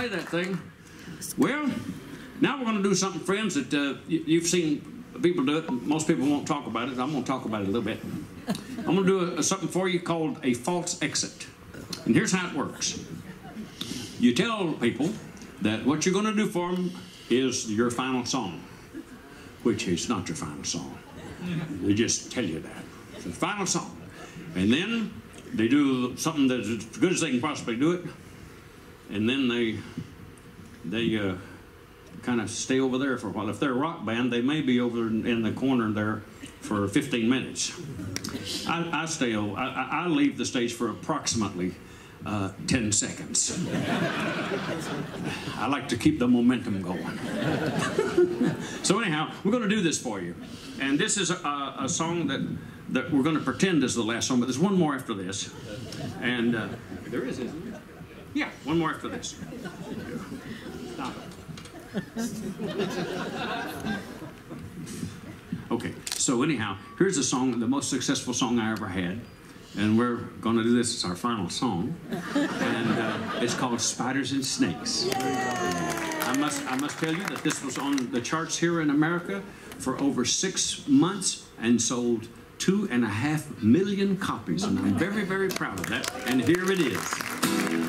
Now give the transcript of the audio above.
play that thing. Well, now we're going to do something, friends, that you've seen people do it. Most people won't talk about it. I'm going to talk about it a little bit. I'm going to do something for you called a false exit. And here's how it works. You tell people that what you're going to do for them is your final song, which is not your final song. They just tell you that. It's the final song. And then they do something that's as good as they can possibly do it. And then they kind of stay over there for a while. If they're a rock band, they may be over in the corner there for 15 minutes. I leave the stage for approximately 10 seconds. I like to keep the momentum going. So anyhow, we're going to do this for you. And this is a song that we're going to pretend is the last song, but there's one more after this. And there is, isn't there? Yeah, one more after this. Stop it. Okay, so anyhow, here's a song, the most successful song I ever had. And we're going to do this as our final song. And it's called Spiders and Snakes. I must tell you that this was on the charts here in America for over 6 months and sold 2.5 million copies. And I'm very, very proud of that. And here it is.